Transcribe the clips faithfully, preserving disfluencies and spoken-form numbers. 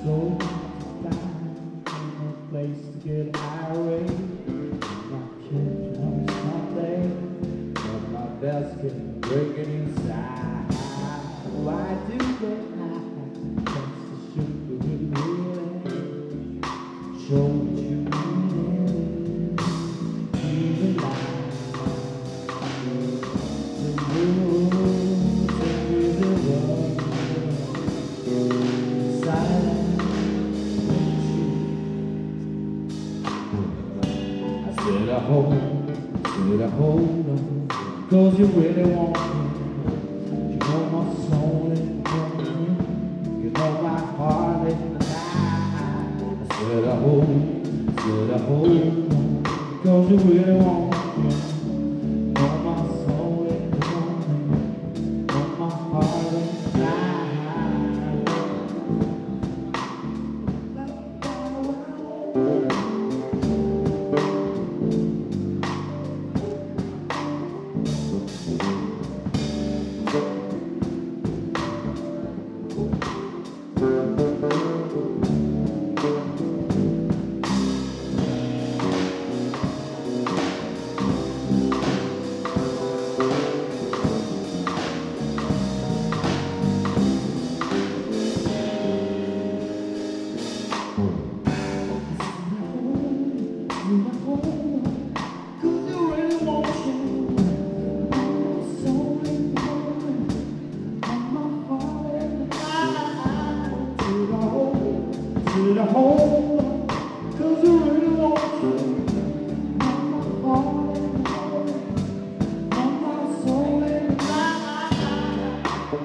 so find a place to get irate. My church on Sunday, but my desk is breaking inside. Why do they hide? That's the sugar with me. Show what you need. Even life, the rules and the world. Silent. I said I hold, said I hold on, 'cause you really want me. You know my soul is broken, you know my heart is alive. I said I hold, said I hold on, 'cause you really want me. You know my soul is broken, you know my heart is alive. To the home, 'cause I really want you. On my heart and mind, on my soul and mind.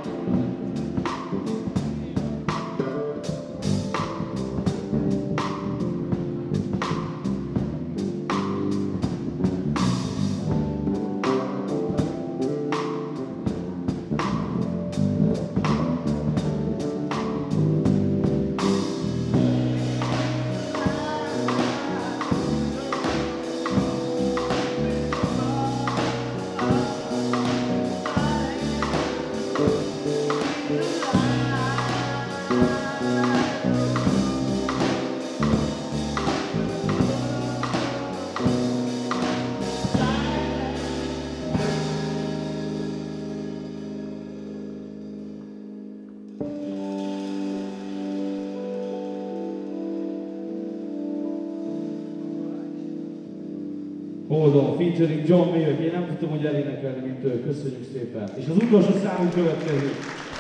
Hold on, featuring John Mayer, én nem tudtam, hogy elénekelni, mint ő. Köszönjük szépen. És az utolsó számunk következik.